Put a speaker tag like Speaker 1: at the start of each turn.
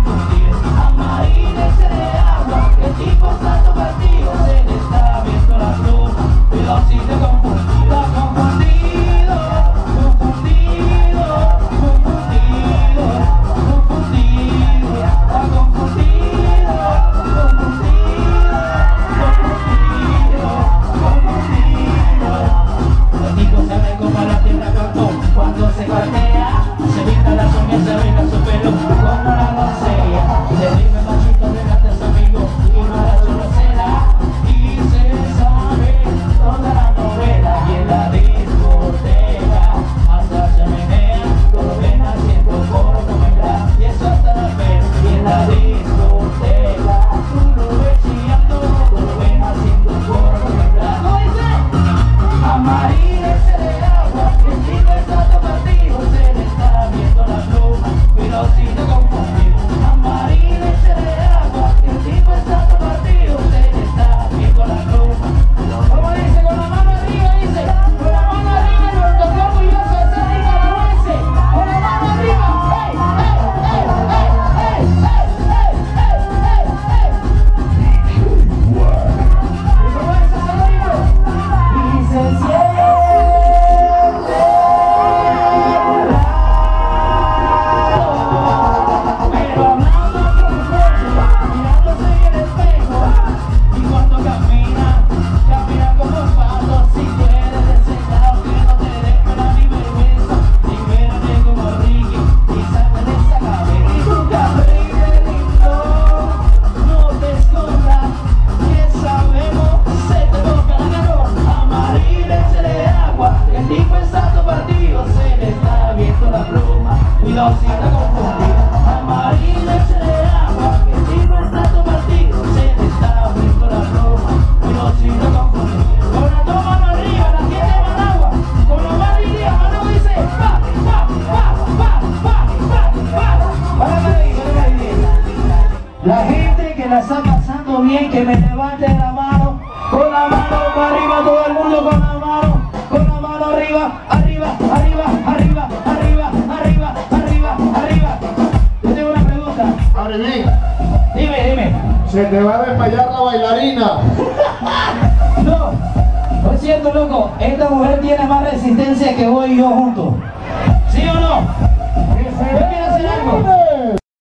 Speaker 1: confundir. Amarines de agua, el tipo está todo partido, se le está viendo la pluma. Cuidado si te confundí. Está confundido, confundido, confundido, confundido. Está confundido, confundido, confundido, confundido. El tipo se ve como la tierra cartón cuando se cuartea. Se pinta las uñas, se arregla su pelo como una doncella. Se rime machito, delante a su amigo y no la chorrocera. Y se sabe toda la novela. Y en la discoteca hasta se menea, todo ven haciendo coro como el rap. Y eso hasta la vez. Y en la discoteca tú lo ves chillando, todo ven haciendo coro como el rap. ¿Cómo dice? Amarines de agua, el tipo está todo partido, se le está viendo la pluma. Cuidado si te confundí. Amarines de agua, el tipo está todo partido, se le está viendo la pluma. ¿Cómo dice? Con la mano arriba, dice. Con la mano arriba, el doctor orgulloso de ser nicaragüense. Con la mano arriba. ¡Ey, ey, ey, ey, ey, ey, ey, ey, ey! ¿Y cómo dice ese ritmo? Y se siente raro, pero hablando con fuerza, mirándose en el espejo. Y cuando camina, camina como un pato. Si tú eres de ese lado que no te dé pena ni vergüenza, libérate como Ricky y sal de esa cabeza. Y tu cabrita lindo, no te escondas, que sabemos se te toca la calor. Amarines de agua, el tipo está todo partido, se le está viendo la pluma. Cuidado si te confundí. Amarines de agua, el tipo está todo partido, se le está viendo la pluma. Cuidado si te confundí. Con las dos manos arriba, la gente va al agua. Con la mano arriba, mano dice pa, pa, pa, pa, pa, pa, pa. Párame ahí. La gente que la está pasando bien, que me levante la mano. Con la mano para arriba, todo el mundo con la mano arriba, arriba, arriba, arriba, arriba, arriba, arriba, arriba. Yo tengo una pregunta.
Speaker 2: Marilyn,
Speaker 1: Dime.
Speaker 2: se te va a desmayar la bailarina.
Speaker 1: No es cierto, loco. Esta mujer tiene más resistencia que vos y yo juntos. ¿Sí o no? Yo quiero hacer algo.